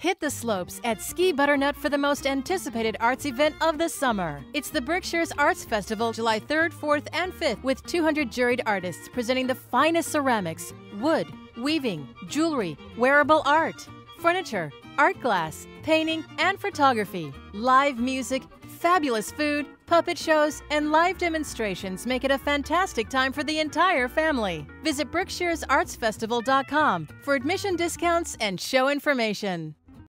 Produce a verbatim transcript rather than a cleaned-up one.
Hit the slopes at Ski Butternut for the most anticipated arts event of the summer. It's the Berkshires Arts Festival, July third, fourth, and fifth, with two hundred juried artists presenting the finest ceramics, wood, weaving, jewelry, wearable art, furniture, art glass, painting, and photography. Live music, fabulous food, puppet shows, and live demonstrations make it a fantastic time for the entire family. Visit Berkshires Arts Festival dot com for admission discounts and show information.